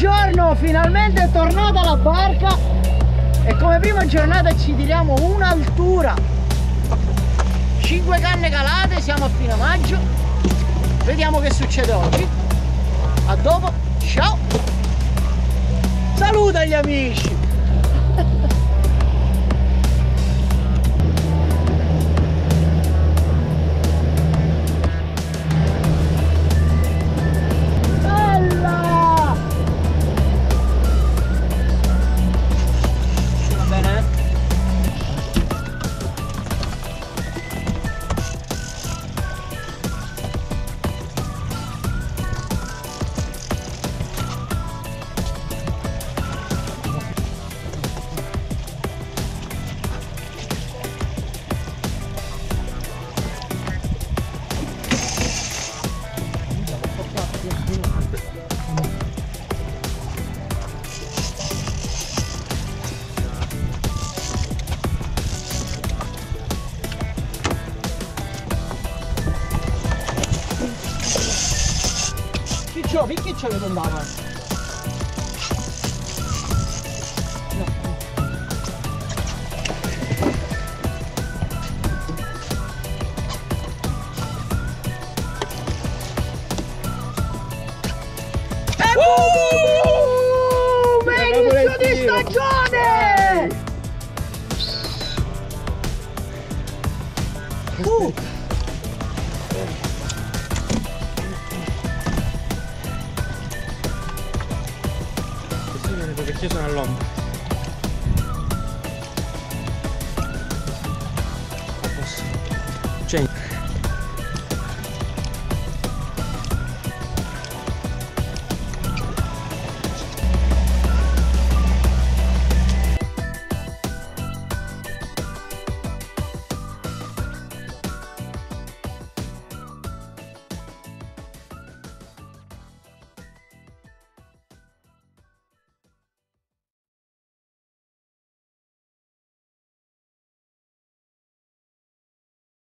Buongiorno, finalmente è tornata la barca e come prima giornata ci tiriamo un'altura. 5 canne calate, siamo a fine maggio. Vediamo che succede oggi. A dopo, ciao! Saluta gli amici! Perché ce ne andava? Inizio di stagione! Perché ci sono all'ombra. Cioè